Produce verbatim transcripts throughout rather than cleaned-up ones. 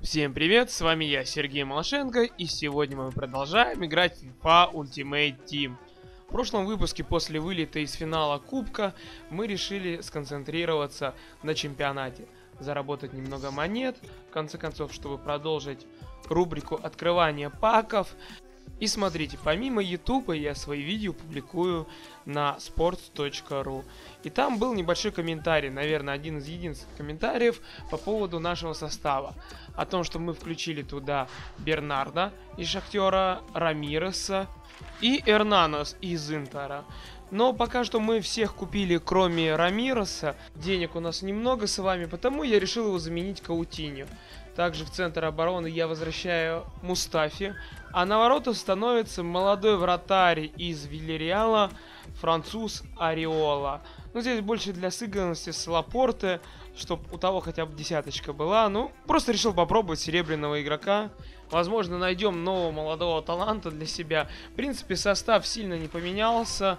Всем привет, с вами я, Сергей Малашенко, и сегодня мы продолжаем играть в FIFA Ultimate Team. В прошлом выпуске после вылета из финала Кубка мы решили сконцентрироваться на чемпионате, заработать немного монет, в конце концов, чтобы продолжить рубрику открывания паков. И смотрите, помимо YouTube я свои видео публикую на sports точка ру. И там был небольшой комментарий, наверное, один из единственных комментариев по поводу нашего состава. О том, что мы включили туда Бернарда из Шахтера, Рамиреса и Эрнанос из Интера. Но пока что мы всех купили, кроме Рамиреса. Денег у нас немного с вами, потому я решил его заменить Каутиньо. Также в центр обороны я возвращаю Мустафи. А на воротах становится молодой вратарь из Вильяреала, француз Ареола. Ну, здесь больше для сыгранности с Лапорте, чтобы у того хотя бы десяточка была. Ну, просто решил попробовать серебряного игрока. Возможно, найдем нового молодого таланта для себя. В принципе, состав сильно не поменялся.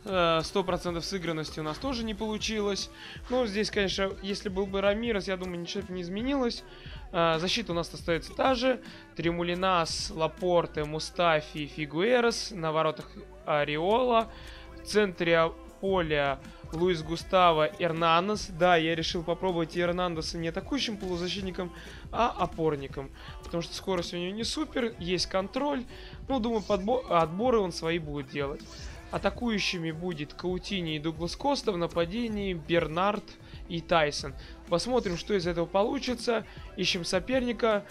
сто процентов сыгранности у нас тоже не получилось. Ну, здесь, конечно, если был бы Рамирес, я думаю, ничего не изменилось. Защита у нас остается та же. Тремулинас, Лапорте, Мустафи, Фигуэрес. На воротах Ареола. В центре поля Луис Густаво, Эрнандес. Да, я решил попробовать Эрнандеса не атакующим полузащитником, а опорником. Потому что скорость у него не супер, есть контроль. Ну, думаю, подбор, отборы он свои будет делать. Атакующими будет Каутини и Дуглас Коста, в нападении Бернард и Тайсон. Посмотрим, что из этого получится. Ищем соперника.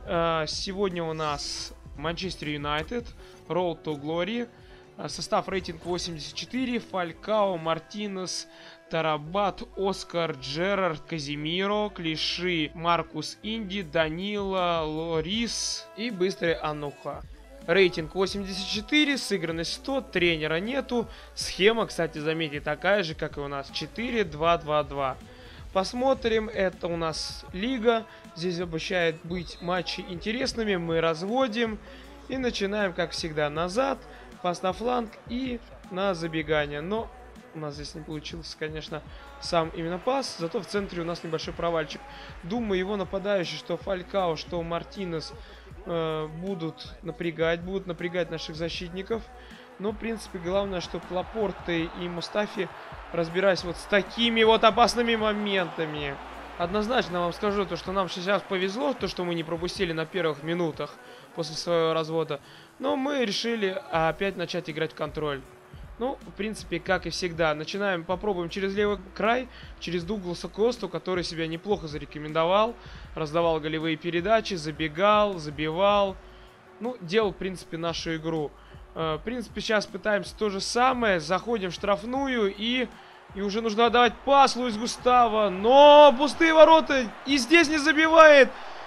Сегодня у нас Манчестер Юнайтед, Road to Glory. Состав рейтинг восемьдесят четыре. Фалькао, Мартинес, Тарабат, Оскар, Джерард, Казимиро, Клиши, Маркус Инди, Данила, Лорис и быстрый Ануха. Рейтинг восемьдесят четыре, сыгранность сто, тренера нету. Схема, кстати, заметьте, такая же, как и у нас. четыре два два два. Посмотрим, это у нас лига. Здесь обещает быть матчи интересными. Мы разводим и начинаем, как всегда, назад. Пас на фланг и на забегание. Но у нас здесь не получился, конечно, сам именно пас. Зато в центре у нас небольшой провальчик. Думаю, его нападающие, что Фалькао, что Мартинес, э, будут напрягать. Будут напрягать наших защитников. Но, в принципе, главное, чтобы Лапорте и Мустафи разбирались вот с такими вот опасными моментами. Однозначно вам скажу, то, что нам сейчас повезло, то, что мы не пропустили на первых минутах после своего развода. Но мы решили опять начать играть в контроль. Ну, в принципе, как и всегда. Начинаем, попробуем через левый край, через Дугласа Косту, который себя неплохо зарекомендовал. Раздавал голевые передачи, забегал, забивал. Ну, делал, в принципе, нашу игру. В принципе, сейчас пытаемся то же самое. Заходим в штрафную и... И уже нужно отдавать пас Луис Густаво. Но пустые ворота. И здесь не забивает.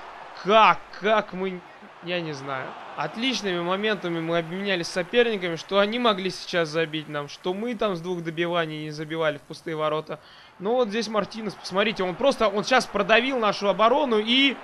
Как? Как мы... Я не знаю. Отличными моментами мы обменялись с соперниками, что они могли сейчас забить нам, что мы там с двух добиваний не забивали в пустые ворота. Но вот здесь Мартинес, посмотрите, он просто, он сейчас продавил нашу оборону и...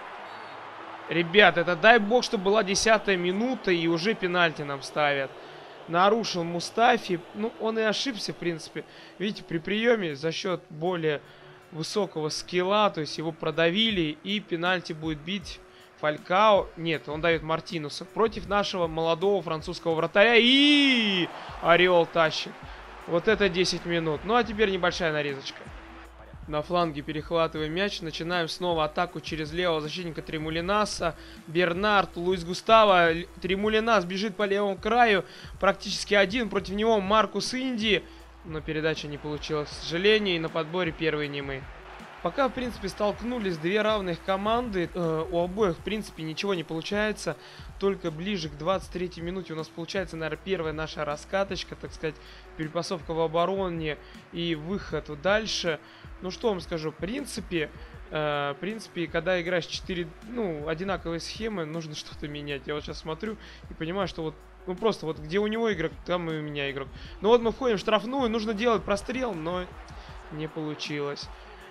Ребят, это дай бог, чтобы была десятая минута и уже пенальти нам ставят. Нарушил Мустафи. Ну, он и ошибся, в принципе. Видите, при приеме за счет более высокого скилла, то есть его продавили, и пенальти будет бить Фалькао. Нет, он дает Мартинусу против нашего молодого французского вратаря. И Ореол тащит. Вот это десять минут. Ну, а теперь небольшая нарезочка. На фланге перехватываем мяч. Начинаем снова атаку через левого защитника Тремулинаса. Бернард, Луис Густаво. Тремулинас бежит по левому краю. Практически один. Против него Маркус Инди. Но передача не получилась, к сожалению. И на подборе первые не мы. Пока, в принципе, столкнулись две равных команды. Э, у обоих, в принципе, ничего не получается. Только ближе к двадцать третьей минуте у нас получается, наверное, первая наша раскаточка, так сказать, перепасовка в обороне и выход дальше. Ну, что вам скажу, в принципе, э, в принципе, когда играешь четыре, ну, одинаковые схемы, нужно что-то менять. Я вот сейчас смотрю и понимаю, что вот, ну, просто вот где у него игрок, там и у меня игрок. Ну, вот мы входим в штрафную, нужно делать прострел, но не получилось.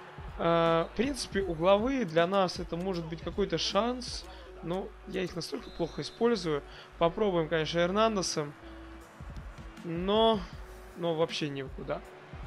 Э, в принципе, угловые для нас это может быть какой-то шанс, но я их настолько плохо использую. Попробуем, конечно, Эрнандесом, но, но вообще никуда.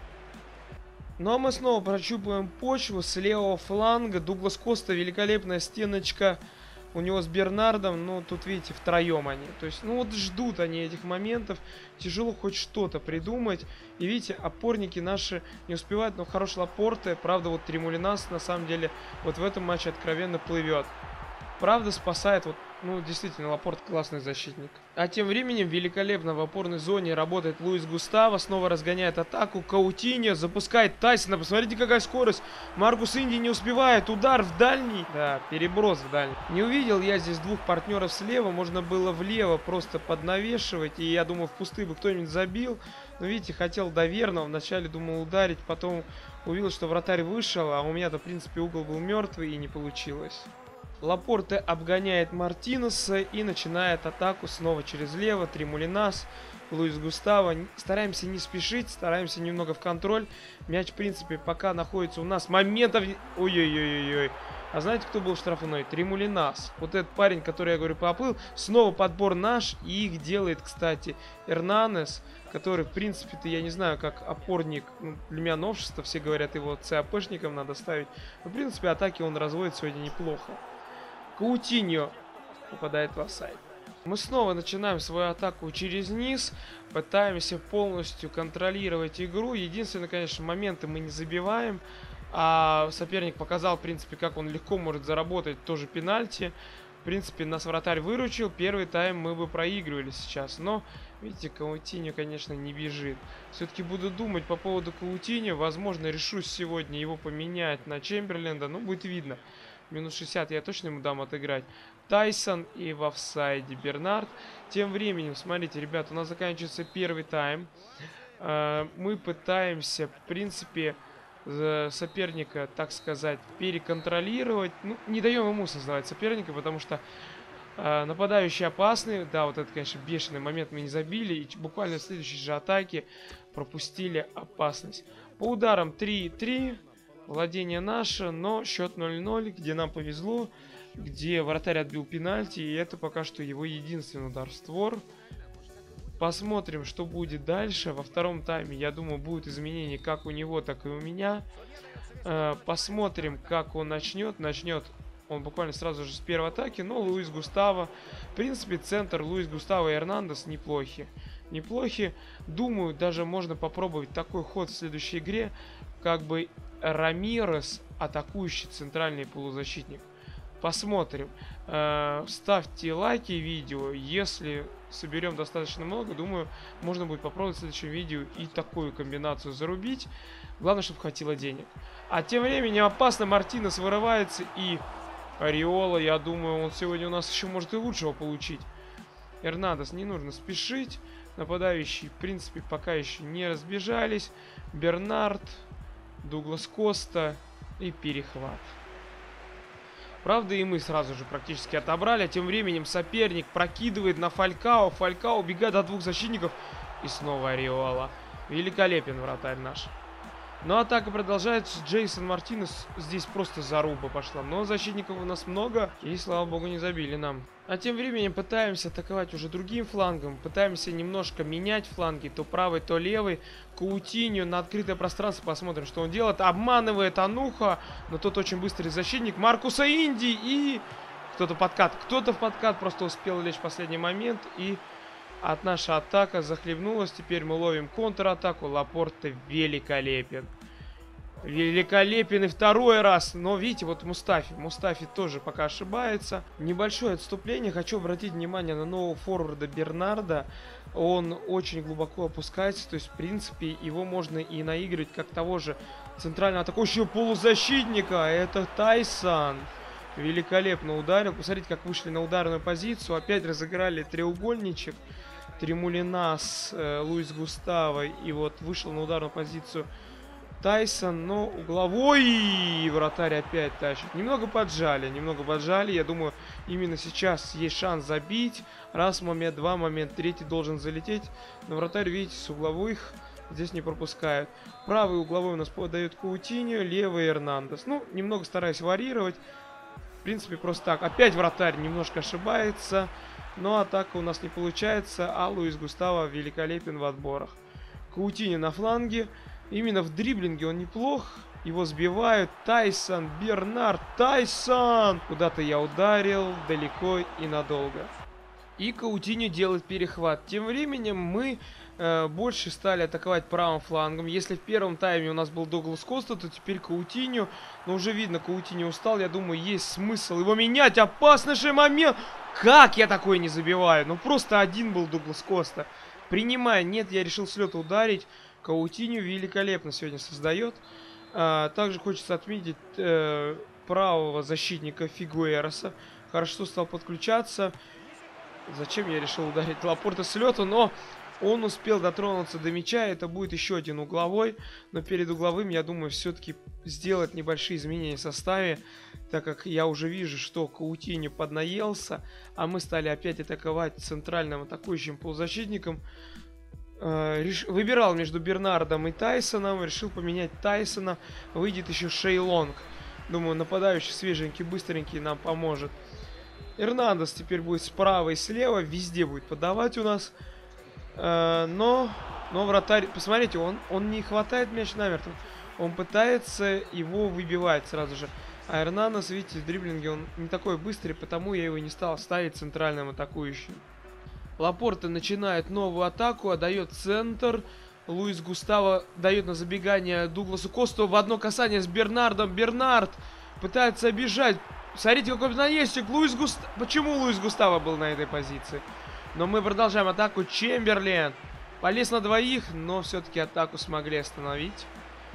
Ну а мы снова прощупываем почву с левого фланга. Дуглас Коста, великолепная стеночка у него с Бернардом, ну, тут, видите, втроем они. То есть, ну, вот ждут они этих моментов. Тяжело хоть что-то придумать. И, видите, опорники наши не успевают, но хороший Лапорте. Правда, вот Тремулинас, на самом деле, вот в этом матче откровенно плывет. Правда, спасает, вот, ну, действительно, Лапорт классный защитник. А тем временем великолепно в опорной зоне работает Луис Густаво. Снова разгоняет атаку. Каутиньо запускает Тайсона. Посмотрите, какая скорость. Маркус Инди не успевает. Удар в дальний. Да, переброс в дальний. Не увидел я здесь двух партнеров слева. Можно было влево просто поднавешивать. И я думаю, в пустые бы кто-нибудь забил. Но видите, хотел до верного. Вначале думал ударить. Потом увидел, что вратарь вышел. А у меня-то, в принципе, угол был мертвый и не получилось. Лапорте обгоняет Мартинеса и начинает атаку снова через лево. Тремулинас, Луис Густаво. Стараемся не спешить, стараемся немного в контроль. Мяч, в принципе, пока находится у нас. Моментов... Ой-ой-ой-ой-ой. А знаете, кто был штрафной? Тремулинас. Вот этот парень, который, я говорю, поплыл. Снова подбор наш. И их делает, кстати, Эрнанес, который, в принципе-то, я не знаю, как опорник. Ну, для меня новшество. Все говорят, его ЦАПшником надо ставить. Но, в принципе, атаки он разводит сегодня неплохо. Каутиньо попадает в офсайд. Мы снова начинаем свою атаку через низ. Пытаемся полностью контролировать игру. Единственное, конечно, моменты мы не забиваем. А соперник показал, в принципе, как он легко может заработать тоже пенальти. В принципе, нас вратарь выручил. Первый тайм мы бы проигрывали сейчас. Но, видите, Каутиньо, конечно, не бежит. Все-таки буду думать по поводу Каутиньо. Возможно, решусь сегодня его поменять на Чемберленда. Ну, будет видно. Минус шестьдесят я точно ему дам отыграть. Тайсон и в офсайде Бернард. Тем временем, смотрите, ребят, у нас заканчивается первый тайм. Мы пытаемся, в принципе, соперника, так сказать, переконтролировать. Ну, не даем ему создавать соперника, потому что нападающие опасны. Да, вот это, конечно, бешеный момент, мы не забили. И буквально в следующей же атаке пропустили опасность. По ударам три-три. Владение наше, но счет ноль-ноль, где нам повезло, где вратарь отбил пенальти, и это пока что его единственный удар в створ. Посмотрим, что будет дальше. Во втором тайме, я думаю, будут изменения как у него, так и у меня. Посмотрим, как он начнет. Начнет он буквально сразу же с первой атаки, но Луис Густаво. В принципе, центр Луис Густаво и Эрнандес неплохи. Неплохи. Думаю, даже можно попробовать такой ход в следующей игре, как бы Рамирес, атакующий центральный полузащитник. Посмотрим. Э, ставьте лайки видео. Если соберем достаточно много, думаю, можно будет попробовать в следующем видео и такую комбинацию зарубить. Главное, чтобы хватило денег. А тем временем опасно Мартинес вырывается, и Ареола, я думаю, он сегодня у нас еще может и лучшего получить. Эрнандес, не нужно спешить. Нападающие, в принципе, пока еще не разбежались. Бернард, Дуглас Коста и перехват. Правда, и мы сразу же практически отобрали. А тем временем соперник прокидывает на Фалькао. Фалькао убегает от двух защитников. И снова Ареола. Великолепен вратарь наш. Но атака продолжается. Джейсон Мартинес. Здесь просто заруба пошла. Но защитников у нас много. И, слава богу, не забили нам. А тем временем пытаемся атаковать уже другим флангом. Пытаемся немножко менять фланги. То правый, то левый. Каутиньо на открытое пространство. Посмотрим, что он делает. Обманывает Ануха. Но тот очень быстрый защитник. Маркуса Инди. И кто-то подкат. Кто-то в подкат просто успел лечь в последний момент. И от наша атака захлебнулась. Теперь мы ловим контратаку. Лапорте великолепен. Великолепен и второй раз. Но видите, вот Мустафи. Мустафи тоже пока ошибается. Небольшое отступление. Хочу обратить внимание на нового форварда Бернарда. Он очень глубоко опускается. То есть, в принципе, его можно и наигрывать как того же центрального атакующего полузащитника. Это Тайсон. Великолепно ударил. Посмотрите, как вышли на ударную позицию. Опять разыграли треугольничек. Тремулинас, э, Луис Густаво. И вот вышел на ударную позицию Тайсон, но угловой, и вратарь опять тащит. Немного поджали, немного поджали. Я думаю, именно сейчас есть шанс забить. Раз момент, два момент, третий должен залететь. Но вратарь, видите, с угловых здесь не пропускают. Правый угловой у нас подает Каутиньо, левый Эрнандес. Ну, немного стараюсь варьировать. В принципе, просто так. Опять вратарь немножко ошибается. Но атака у нас не получается. А Луис Густаво великолепен в отборах. Каутиньо на фланге. Именно в дриблинге он неплох. Его сбивают. Тайсон, Бернард, Тайсон! Куда-то я ударил, далеко и надолго. И Каутиньо делает перехват. Тем временем мы э, больше стали атаковать правым флангом. Если в первом тайме у нас был Дуглас Коста, то теперь Каутиньо. Но уже видно, Каутиньо устал. Я думаю, есть смысл его менять. Опасный же момент! Как я такое не забиваю? Ну просто один был Дуглас Коста. Принимая. Нет, я решил с лета ударить. Каутиньо великолепно сегодня создает. А, также хочется отметить э, правого защитника Фигуэреса. Хорошо стал подключаться. Зачем я решил ударить Лапорта с лету, но он успел дотронуться до мяча. Это будет еще один угловой. Но перед угловым, я думаю, все-таки сделать небольшие изменения в составе. Так как я уже вижу, что Каутиньо поднаелся. А мы стали опять атаковать центральным атакующим полузащитником. Выбирал между Бернардом и Тайсоном. Решил поменять Тайсона. Выйдет еще Шейлонг. Думаю, нападающий свеженький, быстренький нам поможет. Эрнандес теперь будет справа и слева. Везде будет подавать у нас. Э, но, но вратарь... Посмотрите, он, он не хватает мяч намертво. Он пытается его выбивать сразу же. А Эрнандес, видите, в дриблинге он не такой быстрый, потому я его не стал ставить центральным атакующим. Лапорте начинает новую атаку, отдает центр. Луис Густаво дает на забегание Дугласу Косту в одно касание с Бернардом. Бернард пытается обижать. Смотрите, какой наездчик. Луис Густаво. Почему Луис Густаво был на этой позиции? Но мы продолжаем атаку. Чемберлен полез на двоих, но все-таки атаку смогли остановить.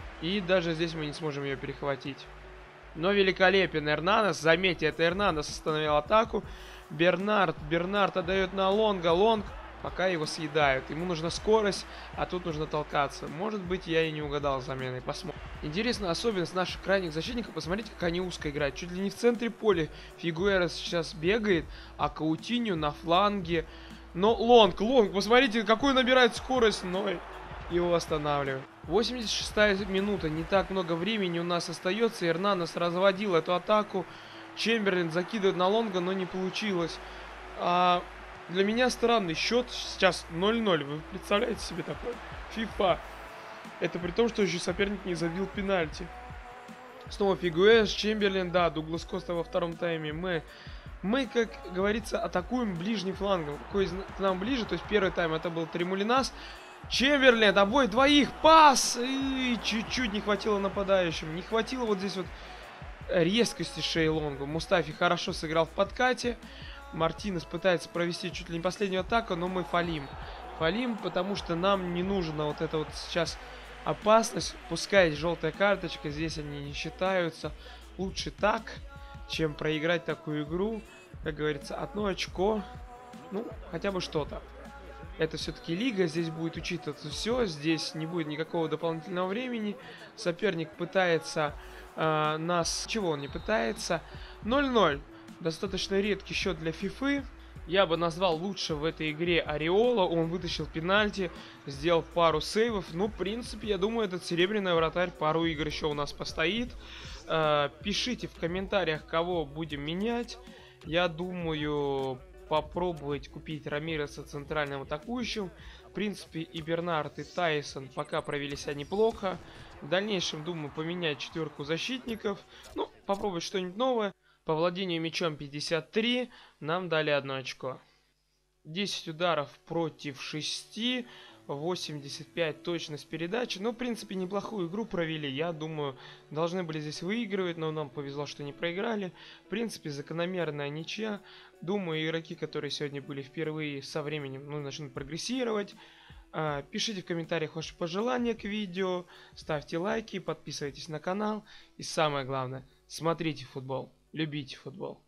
И даже здесь мы не сможем ее перехватить. Но великолепен Эрнандес. Заметьте, это Эрнандес остановил атаку. Бернард. Бернард отдает на Лонга. Лонг пока его съедают. Ему нужна скорость, а тут нужно толкаться. Может быть, я и не угадал с заменой. Посмотрим. Интересная особенность наших крайних защитников. Посмотрите, как они узко играют. Чуть ли не в центре поля. Фигуэрес сейчас бегает, а Каутиньо на фланге. Но Лонг, Лонг, посмотрите, какую набирает скорость, но его останавливают. восемьдесят шестая минута. Не так много времени у нас остается. Эрнандес разводил эту атаку. Чемберлен закидывает на Лонга, но не получилось. А для меня странный счет. Сейчас ноль ноль. Вы представляете себе такое? FIFA. Это при том, что еще соперник не забил пенальти. Снова Фигуэрес, Чемберлен, да, Дуглас Коста во втором тайме. Мы, мы, как говорится, атакуем ближним флангом. Какой из к нам ближе, то есть первый тайм это был Тремулинас. Чемберлен, обои двоих, пас! И чуть-чуть не хватило нападающим. Не хватило вот здесь вот резкости Шейлонгу. Мустафи хорошо сыграл в подкате. Мартинес пытается провести чуть ли не последнюю атаку, но мы фалим. Фалим, потому что нам не нужна вот эта вот сейчас опасность. Пускай желтая карточка, здесь они не считаются. Лучше так, чем проиграть такую игру. Как говорится, одно очко. Ну, хотя бы что-то. Это все-таки лига, здесь будет учитываться все. Здесь не будет никакого дополнительного времени. Соперник пытается э, нас... Чего он не пытается? ноль ноль. Достаточно редкий счет для FIFA. Я бы назвал лучше в этой игре Ореола. Он вытащил пенальти, сделал пару сейвов. Ну, в принципе, я думаю, этот серебряный вратарь пару игр еще у нас постоит. Э, пишите в комментариях, кого будем менять. Я думаю, попробовать купить Рамиреса центральным атакующим. В принципе, и Бернард, и Тайсон пока провели себя неплохо. В дальнейшем, думаю, поменять четверку защитников. Ну, попробовать что-нибудь новое. По владению мячом пятьдесят три. Нам дали одно очко. десять ударов против шести. восемьдесят пять точность передачи. Ну, в принципе, неплохую игру провели. Я думаю, должны были здесь выигрывать, но нам повезло, что не проиграли. В принципе, закономерная ничья. Думаю, игроки, которые сегодня были впервые, со временем ну, начнут прогрессировать. А, пишите в комментариях ваши пожелания к видео. Ставьте лайки, подписывайтесь на канал. И самое главное, смотрите футбол. Любите футбол.